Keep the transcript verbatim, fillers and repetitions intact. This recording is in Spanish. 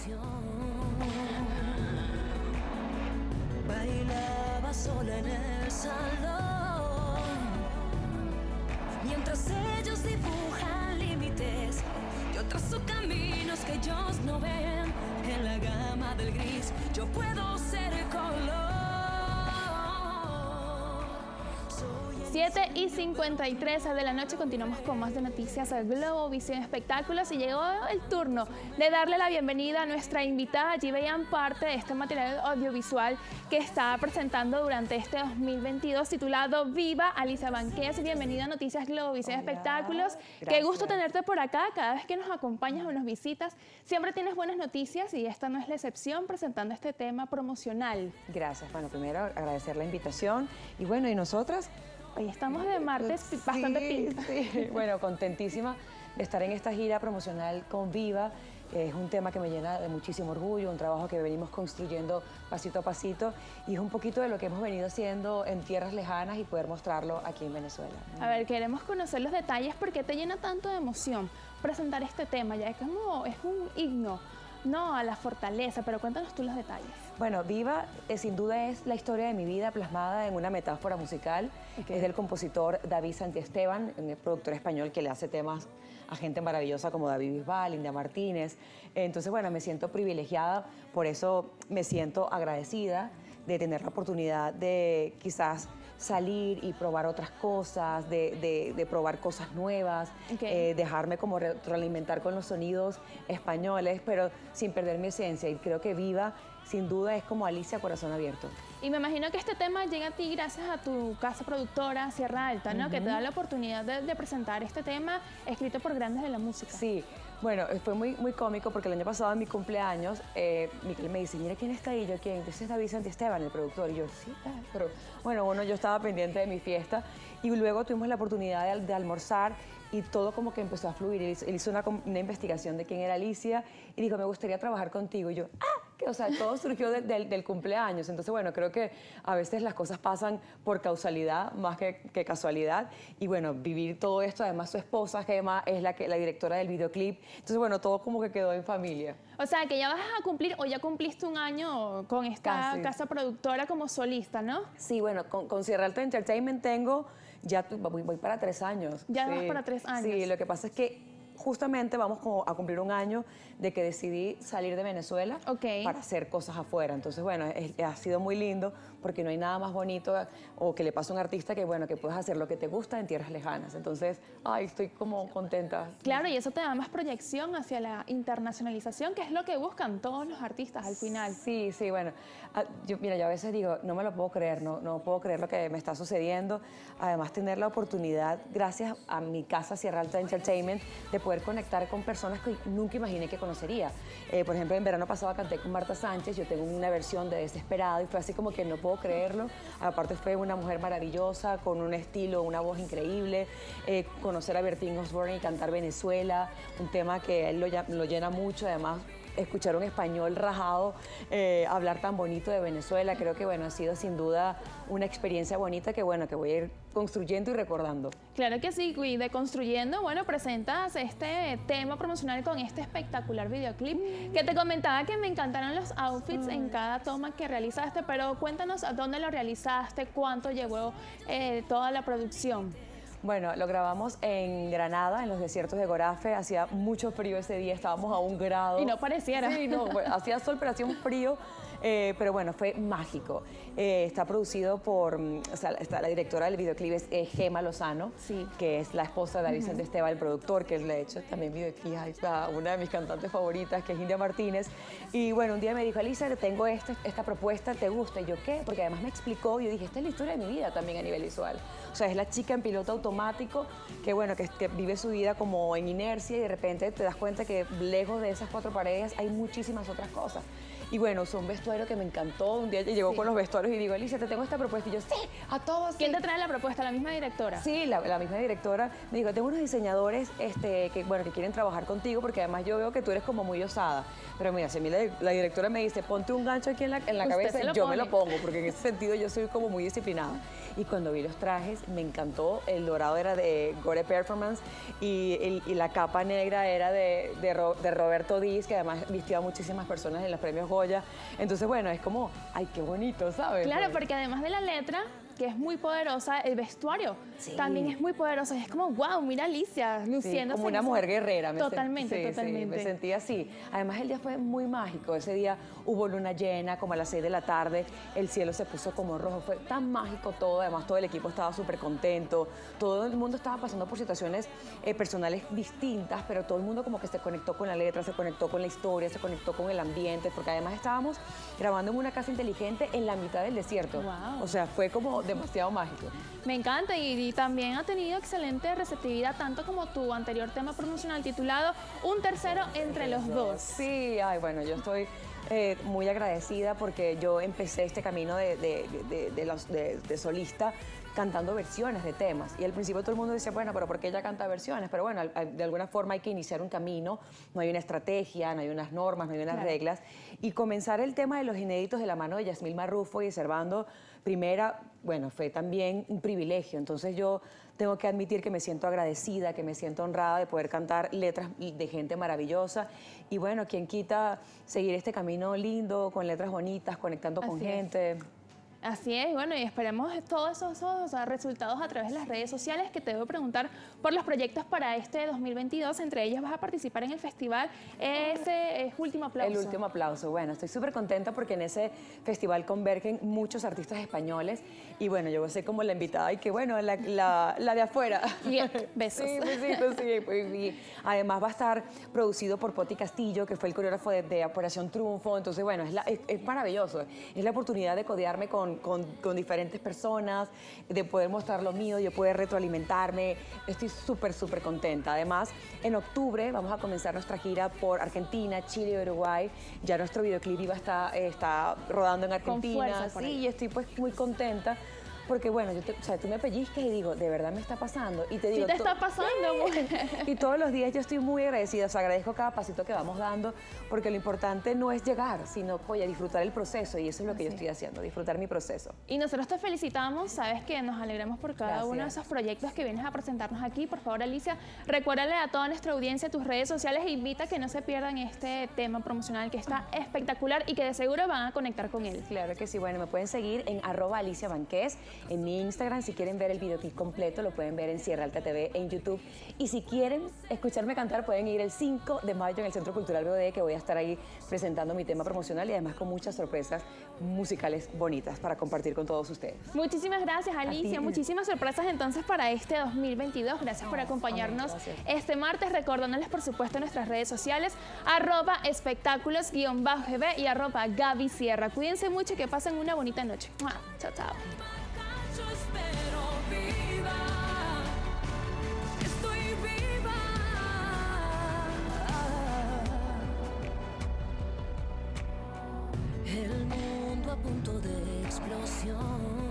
Bailaba sola en el salón, mientras ellos dibujan límites, yo trazo caminos que ellos no ven. En la gama del gris yo puedo ser color. siete y cincuenta y tres de la noche, continuamos con más de noticias al Globovisión Espectáculos y llegó el turno de darle la bienvenida a nuestra invitada. Allí veían parte de este material audiovisual que está presentando durante este dos mil veintidós titulado Viva. Alicia Banqués, bienvenida a Noticias Globovisión Hola, Espectáculos. gracias. Qué gusto tenerte por acá. Cada vez que nos acompañas o nos visitas, siempre tienes buenas noticias y esta no es la excepción, presentando este tema promocional. Gracias. Bueno, primero agradecer la invitación y bueno, ¿y nosotras? Hoy estamos de martes Sí, bastante pinta. sí. Bueno, contentísima de estar en esta gira promocional con Viva. Es un tema que me llena de muchísimo orgullo, un trabajo que venimos construyendo pasito a pasito y es un poquito de lo que hemos venido haciendo en tierras lejanas y poder mostrarlo aquí en Venezuela. A ver, queremos conocer los detalles. ¿Por qué te llena tanto de emoción presentar este tema? Ya que es, como, es un himno, no a la fortaleza, pero cuéntanos tú los detalles. Bueno, Viva eh, sin duda es la historia de mi vida plasmada en una metáfora musical. Okay. Es del compositor David Santiesteban, un productor español que le hace temas a gente maravillosa como David Bisbal, India Martínez. Entonces, bueno, me siento privilegiada, por eso me siento agradecida de tener la oportunidad de quizás salir y probar otras cosas, de, de, de probar cosas nuevas, okay. eh, dejarme como retroalimentar con los sonidos españoles, pero sin perder mi esencia. Y creo que Viva, sin duda, es como Alicia Corazón Abierto. Y me imagino que este tema llega a ti gracias a tu casa productora, Sierra Alta, ¿no? Uh-huh. Que te da la oportunidad de, de presentar este tema escrito por grandes de la música. Sí, bueno, fue muy, muy cómico porque el año pasado en mi cumpleaños, eh, Miquel me dice, mira, ¿quién está ahí? Yo, ¿quién? Entonces es David Santiesteban, el productor. Y yo, sí, pero bueno, bueno, yo estaba pendiente de mi fiesta y luego tuvimos la oportunidad de, de almorzar y todo como que empezó a fluir. Él hizo, él hizo una, una investigación de quién era Alicia y dijo, me gustaría trabajar contigo. Y yo, ¡ah! Que, o sea, todo surgió de, de, del cumpleaños. Entonces, bueno, creo que a veces las cosas pasan por causalidad más que, que casualidad. Y bueno, vivir todo esto, además su esposa, Gemma, es la, que, la directora del videoclip. Entonces, bueno, todo como que quedó en familia. O sea, que ya vas a cumplir, o ya cumpliste un año con esta Casi. casa productora como solista, ¿no? Sí, bueno, con, con Sierra Alta Entertainment tengo, ya voy, voy para tres años. Ya sí. vas para tres años. Sí, lo que pasa es que justamente vamos a cumplir un año de que decidí salir de Venezuela okay. para hacer cosas afuera. Entonces, bueno, es, ha sido muy lindo porque no hay nada más bonito o que le pasa a un artista que, bueno, que puedes hacer lo que te gusta en tierras lejanas. Entonces, ay, estoy como contenta. Claro, y eso te da más proyección hacia la internacionalización, que es lo que buscan todos los artistas al final. Sí, sí, bueno. Yo, mira, yo a veces digo, no me lo puedo creer, no, no puedo creer lo que me está sucediendo. Además, tener la oportunidad, gracias a mi casa Sierra Alta Entertainment, de poder conectar con personas que nunca imaginé que conocería. Eh, por ejemplo, en verano pasado canté con Marta Sánchez, yo tengo una versión de Desesperado y fue así como que no puedo creerlo. Aparte fue una mujer maravillosa, con un estilo, una voz increíble. Eh, conocer a Bertín Osborne y cantar Venezuela, un tema que a él lo, lo llena mucho, además escuchar un español rajado, eh, hablar tan bonito de Venezuela, creo que bueno, ha sido sin duda una experiencia bonita que bueno, que voy a ir construyendo y recordando. Claro que sí, y de construyendo, bueno, presentas este tema promocional con este espectacular videoclip, mm. que te comentaba que me encantaron los outfits mm. en cada toma que realizaste, pero cuéntanos a dónde lo realizaste, cuánto llevó eh, toda la producción. Bueno, lo grabamos en Granada, en los desiertos de Gorafe. Hacía mucho frío ese día, estábamos a un grado. Y no pareciera. Sí, no, hacía sol, pero hacía un frío. Eh, pero bueno, fue mágico. Eh, está producido por, o sea, está, la directora del videoclip es eh, Gemma Lozano, sí. que es la esposa de David Santiesteban, uh-huh. el productor, que le ha hecho también videoclip a una de mis cantantes favoritas, que es India Martínez. Y bueno, un día me dijo, Alicia, tengo esta, esta propuesta, ¿te gusta? Y yo, ¿qué? Porque además me explicó, y yo dije, esta es la historia de mi vida también a nivel visual. O sea, es la chica en piloto automático que, bueno, que, que vive su vida como en inercia y de repente te das cuenta que lejos de esas cuatro paredes hay muchísimas otras cosas. Y bueno, usó un vestuario que me encantó. Un día llegó sí. con los vestuarios y digo, Alicia, te tengo esta propuesta. Y yo, sí, a todos. ¿Quién sí. te trae la propuesta? ¿La misma directora? Sí, la, la misma directora. Me dijo, tengo unos diseñadores este, que, bueno, que quieren trabajar contigo porque además yo veo que tú eres como muy osada. Pero mira, si a mí la, la directora me dice, ponte un gancho aquí en la, en la cabeza, yo pone. me lo pongo porque en ese sentido yo soy como muy disciplinada. y cuando vi los trajes me encantó. El dorado era de Gore Performance y, el, y la capa negra era de, de, Ro, de Roberto Díaz, que además vistió a muchísimas personas en los premios Goya. Entonces, bueno, es como, ay, qué bonito, ¿sabes? Claro, Pues, porque además de la letra, que es muy poderosa, el vestuario Sí. también es muy poderoso. Y es como, wow, mira a Alicia sí, luciéndose. como en una esa- mujer guerrera. me sen- Totalmente, sí, sí, totalmente. me sentí así. Además, el día fue muy mágico. Ese día hubo luna llena, como a las seis de la tarde. El cielo se puso como rojo. Fue tan mágico todo. Además, todo el equipo estaba súper contento. Todo el mundo estaba pasando por situaciones eh, personales distintas, pero todo el mundo como que se conectó con la letra, se conectó con la historia, se conectó con el ambiente, porque además estábamos grabando en una casa inteligente en la mitad del desierto. Wow. O sea, fue como demasiado mágico. Me encanta y, y también ha tenido excelente receptividad, tanto como tu anterior tema promocional titulado Un tercero entre los dos. Sí, ay, bueno, yo estoy eh, muy agradecida porque yo empecé este camino de, de- de- de los- de- de solista cantando versiones de temas. Y al principio todo el mundo decía, bueno, pero ¿por qué ella canta versiones? Pero bueno, al- al- de alguna forma hay que iniciar un camino, no hay una estrategia, no hay unas normas, no hay unas Claro. reglas. Y comenzar el tema de los inéditos de la mano de Yasmil Marrufo y de Servando Primera, bueno, fue también un privilegio. Entonces yo tengo que admitir que me siento agradecida, que me siento honrada de poder cantar letras de gente maravillosa. Y bueno, quien quita seguir este camino lindo, con letras bonitas, conectando con Así es. gente. Así es, bueno, y esperemos todos esos, esos, o sea, resultados a través de las redes sociales, que te debo preguntar por los proyectos para este dos mil veintidós. Entre ellos vas a participar en el festival. Ese es Último Aplauso. El último aplauso. Bueno, estoy súper contenta porque en ese festival convergen muchos artistas españoles y bueno, yo soy como la invitada y que bueno, la, la- la de afuera. Y besos. Sí, besitos, sí. Pues, y además va a estar producido por Poti Castillo, que fue el coreógrafo de, de Operación Triunfo. Entonces, bueno, es, la- es- es maravilloso. Es la oportunidad de codearme con, con- con diferentes personas, de poder mostrar lo mío, de poder retroalimentarme. Estoy súper, súper contenta. Además, en octubre vamos a comenzar nuestra gira por Argentina, Chile y Uruguay. Ya nuestro videoclip iba a estar, eh, está rodando en Argentina. fuerza por Sí, ahí. y estoy pues muy contenta. Porque bueno, yo te- o sea, tú me pellizcas y digo, de verdad me está pasando. Y te Sí digo, te to- está pasando, mujer. y todos los días yo estoy muy agradecida, o sea, agradezco cada pasito que vamos dando, porque lo importante no es llegar, sino, oye, disfrutar el proceso, y eso es lo que yo estoy haciendo, disfrutar mi proceso. Y nosotros te felicitamos, sabes que nos alegramos por cada Gracias. uno de esos proyectos que vienes a presentarnos aquí. Por favor, Alicia, recuérdale a toda nuestra audiencia tus redes sociales e invita a que no se pierdan este tema promocional que está espectacular y que de seguro van a conectar con él. Claro que sí, bueno, me pueden seguir en arroba Alicia Banqués, en mi Instagram. Si quieren ver el videoclip completo, lo pueden ver en Sierra Alta T V en YouTube. Y si quieren escucharme cantar, pueden ir el cinco de mayo en el Centro Cultural B O D, que voy a estar ahí presentando mi tema promocional y además con muchas sorpresas musicales bonitas para compartir con todos ustedes. Muchísimas gracias, Alicia. ti. Muchísimas sorpresas entonces para este dos mil veintidós. Gracias por acompañarnos amén, gracias. este martes, recordándoles por supuesto nuestras redes sociales, arroba espectáculos guión bajo G B y arroba Gaby Sierra. Cuídense mucho y que pasen una bonita noche. ¡Mua! Chao, chao. Yo espero viva, estoy viva. El mundo a punto de explosión.